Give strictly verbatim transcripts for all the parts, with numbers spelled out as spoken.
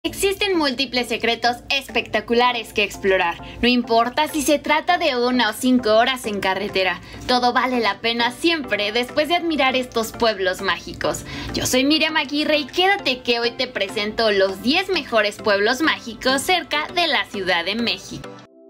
Existen múltiples secretos espectaculares que explorar. No importa si se trata de una o cinco horas en carretera, todo vale la pena siempre después de admirar estos pueblos mágicos. Yo soy Miriam Aguirre y quédate que hoy te presento los diez mejores pueblos mágicos cerca de la Ciudad de México.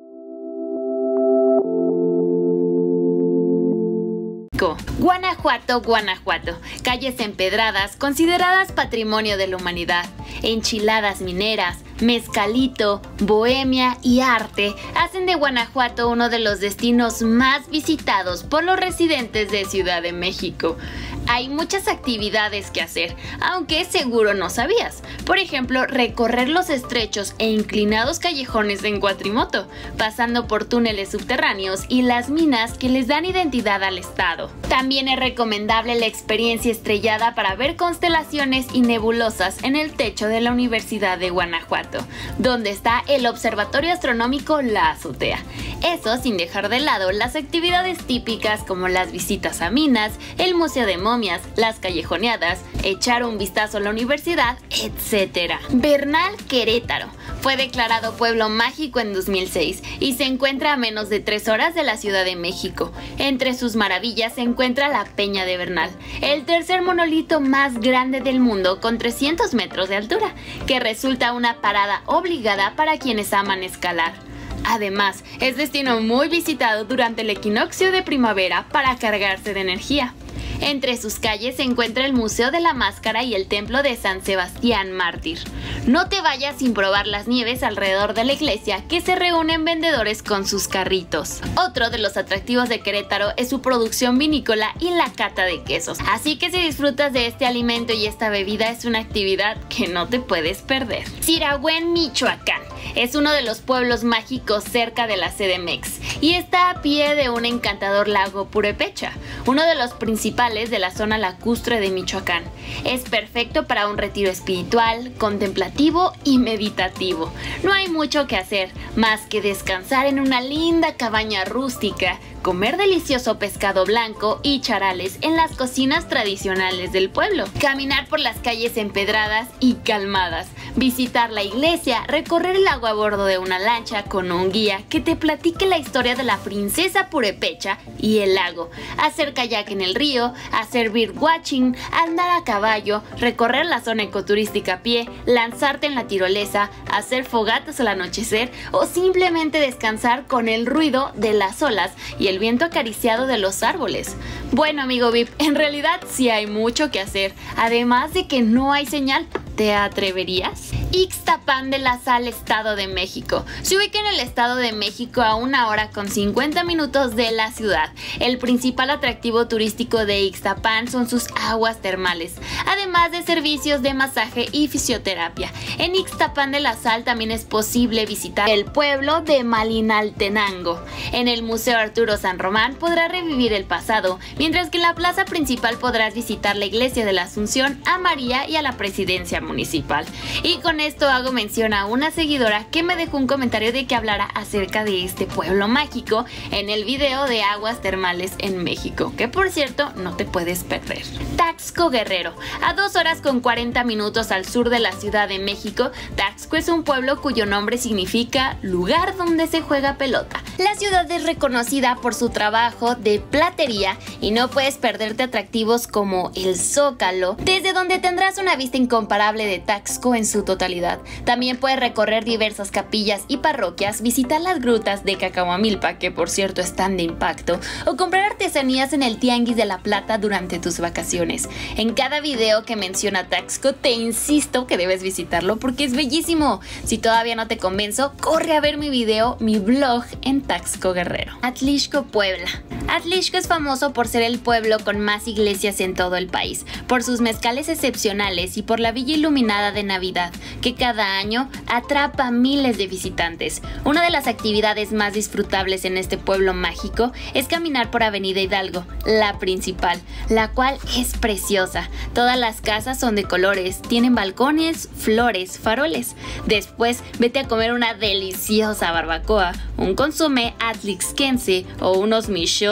Guanajuato, Guanajuato. Calles empedradas consideradas patrimonio de la humanidad, enchiladas mineras, mezcalito, bohemia y arte hacen de Guanajuato uno de los destinos más visitados por los residentes de Ciudad de México. Hay muchas actividades que hacer, aunque seguro no sabías. Por ejemplo, recorrer los estrechos e inclinados callejones en cuatrimoto, pasando por túneles subterráneos y las minas que les dan identidad al estado. También es recomendable la experiencia estrellada para ver constelaciones y nebulosas en el techo de la Universidad de Guanajuato, donde está el Observatorio Astronómico La Azotea. Eso sin dejar de lado las actividades típicas como las visitas a minas, el Museo de Momias, las callejoneadas, echar un vistazo a la universidad, etcétera. Bernal, Querétaro. Fue declarado pueblo mágico en dos mil seis y se encuentra a menos de tres horas de la Ciudad de México. Entre sus maravillas se encuentra la Peña de Bernal, el tercer monolito más grande del mundo con trescientos metros de altura, que resulta una parada obligada para quienes aman escalar. Además, es destino muy visitado durante el equinoccio de primavera para cargarse de energía. Entre sus calles se encuentra el Museo de la Máscara y el Templo de San Sebastián Mártir. No te vayas sin probar las nieves alrededor de la iglesia, que se reúnen vendedores con sus carritos. Otro de los atractivos de Querétaro es su producción vinícola y la cata de quesos. Así que si disfrutas de este alimento y esta bebida, es una actividad que no te puedes perder. Sirahuén, Michoacán. Es uno de los pueblos mágicos cerca de la C D M X y está a pie de un encantador lago Purépecha, uno de los principales de la zona lacustre de Michoacán. Es perfecto para un retiro espiritual, contemplativo y meditativo. No hay mucho que hacer, más que descansar en una linda cabaña rústica, comer delicioso pescado blanco y charales en las cocinas tradicionales del pueblo, caminar por las calles empedradas y calmadas, visitar la iglesia, recorrer el lago a bordo de una lancha con un guía que te platique la historia de la princesa Purépecha y el lago, hacer kayak en el río, hacer birdwatching, andar a caballo, recorrer la zona ecoturística a pie, lanzarte en la tirolesa, hacer fogatas al anochecer o simplemente descansar con el ruido de las olas y el viento acariciado de los árboles. Bueno, amigo V I P, en realidad sí hay mucho que hacer, además de que no hay señal. ¿Te atreverías? Ixtapán de la Sal, Estado de México. Se ubica en el Estado de México a una hora con cincuenta minutos de la ciudad. El principal atractivo turístico de Ixtapán son sus aguas termales, además de servicios de masaje y fisioterapia. En Ixtapán de la Sal también es posible visitar el pueblo de Malinaltenango. En el Museo Arturo San Román podrás revivir el pasado, mientras que en la plaza principal podrás visitar la Iglesia de la Asunción, a María y a la Presidencia Municipal. Y con esto hago mención a una seguidora que me dejó un comentario de que hablara acerca de este pueblo mágico en el video de aguas termales en México, que por cierto no te puedes perder. Taxco, Guerrero. A dos horas con cuarenta minutos al sur de la Ciudad de México, Taxco es un pueblo cuyo nombre significa lugar donde se juega pelota. La ciudad es reconocida por su trabajo de platería y no puedes perderte atractivos como el Zócalo, desde donde tendrás una vista incomparable de Taxco en su totalidad. También puedes recorrer diversas capillas y parroquias, visitar las grutas de Cacahuamilpa, que por cierto están de impacto, o comprar artesanías en el Tianguis de la Plata durante tus vacaciones. En cada video que menciona Taxco te insisto que debes visitarlo porque es bellísimo. Si todavía no te convenzo, corre a ver mi video, mi blog en Taxco, Guerrero. Atlixco, Puebla. Atlixco es famoso por ser el pueblo con más iglesias en todo el país, por sus mezcales excepcionales y por la villa iluminada de Navidad, que cada año atrapa a miles de visitantes. Una de las actividades más disfrutables en este pueblo mágico es caminar por Avenida Hidalgo, la principal, la cual es preciosa. Todas las casas son de colores, tienen balcones, flores, faroles. Después, vete a comer una deliciosa barbacoa, un consomé atlixquense o unos michotes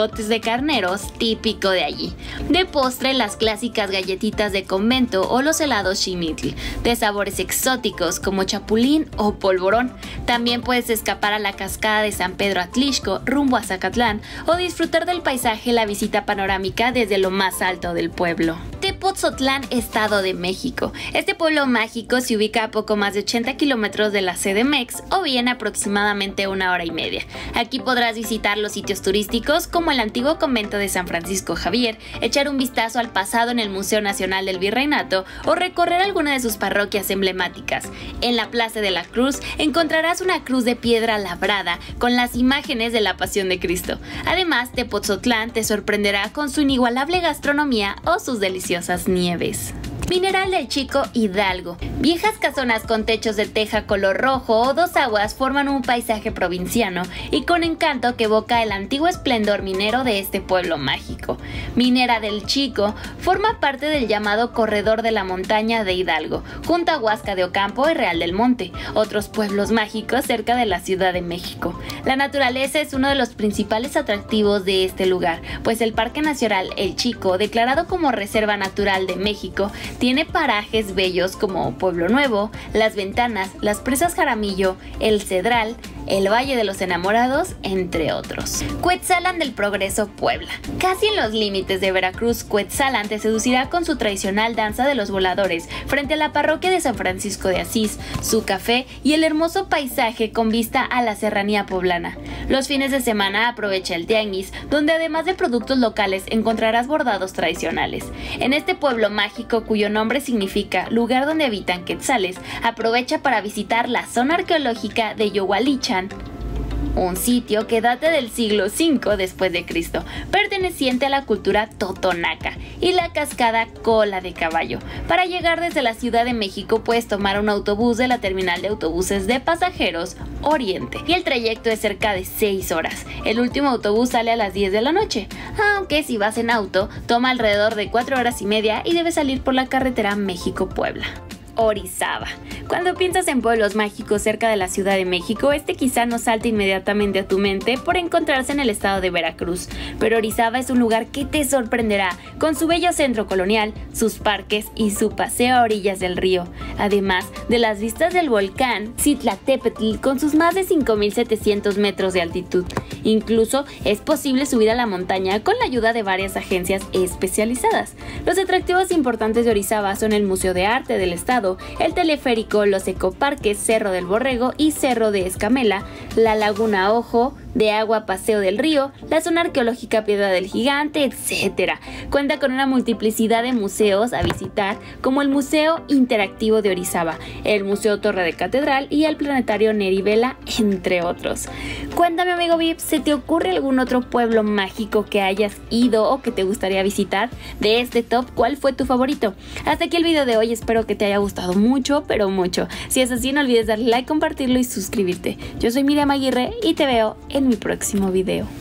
elotes de carneros, típico de allí. De postre, las clásicas galletitas de convento o los helados ximitl, de sabores exóticos como chapulín o polvorón. También puedes escapar a la cascada de San Pedro Atlixco rumbo a Zacatlán o disfrutar del paisaje y la visita panorámica desde lo más alto del pueblo. Tepotzotlán, Estado de México. Este pueblo mágico se ubica a poco más de ochenta kilómetros de la C D M X o bien aproximadamente una hora y media. Aquí podrás visitar los sitios turísticos como el antiguo convento de San Francisco Javier, echar un vistazo al pasado en el Museo Nacional del Virreinato o recorrer alguna de sus parroquias emblemáticas. En la Plaza de la Cruz encontrarás una cruz de piedra labrada con las imágenes de la Pasión de Cristo. Además, Tepotzotlán te sorprenderá con su inigualable gastronomía o sus deliciosas nieves. Mineral del Chico, Hidalgo. Viejas casonas con techos de teja color rojo o dos aguas forman un paisaje provinciano y con encanto que evoca el antiguo esplendor minero de este pueblo mágico. Minera del Chico forma parte del llamado Corredor de la Montaña de Hidalgo, junto a Huasca de Ocampo y Real del Monte, otros pueblos mágicos cerca de la Ciudad de México. La naturaleza es uno de los principales atractivos de este lugar, pues el Parque Nacional El Chico, declarado como Reserva Natural de México, tiene parajes bellos como Pueblo Nuevo, Las Ventanas, Las Presas Jaramillo, El Cedral, el Valle de los Enamorados, entre otros. Cuetzalan del Progreso, Puebla. Casi en los límites de Veracruz, Cuetzalan te seducirá con su tradicional danza de los voladores frente a la parroquia de San Francisco de Asís, su café y el hermoso paisaje con vista a la serranía poblana. Los fines de semana aprovecha el tianguis, donde además de productos locales encontrarás bordados tradicionales. En este pueblo mágico, cuyo nombre significa lugar donde habitan quetzales, aprovecha para visitar la zona arqueológica de Yohualichan, un sitio que data del siglo cinco después de Cristo, perteneciente a la cultura totonaca, y la cascada Cola de Caballo. Para llegar desde la Ciudad de México puedes tomar un autobús de la terminal de autobuses de pasajeros Oriente, y el trayecto es cerca de seis horas. El último autobús sale a las diez de la noche, aunque si vas en auto toma alrededor de cuatro horas y media y debes salir por la carretera México-Puebla. Orizaba. Cuando piensas en pueblos mágicos cerca de la Ciudad de México, este quizá no salte inmediatamente a tu mente por encontrarse en el estado de Veracruz, pero Orizaba es un lugar que te sorprenderá con su bello centro colonial, sus parques y su paseo a orillas del río, además de las vistas del volcán Citlaltépetl con sus más de cinco mil setecientos metros de altitud. Incluso es posible subir a la montaña con la ayuda de varias agencias especializadas. Los atractivos importantes de Orizaba son el Museo de Arte del Estado, el teleférico, los ecoparques Cerro del Borrego y Cerro de Escamela, la Laguna Ojo de Agua, Paseo del Río, la zona arqueológica Piedra del Gigante, etcétera. Cuenta con una multiplicidad de museos a visitar, como el Museo Interactivo de Orizaba, el Museo Torre de Catedral y el Planetario Neri Vela, entre otros. Cuéntame, amigo V I P, ¿se te ocurre algún otro pueblo mágico que hayas ido o que te gustaría visitar? De este top, ¿cuál fue tu favorito? Hasta aquí el video de hoy, espero que te haya gustado mucho, pero mucho. Si es así, no olvides darle like, compartirlo y suscribirte. Yo soy Miriam Aguirre y te veo en mi próximo video.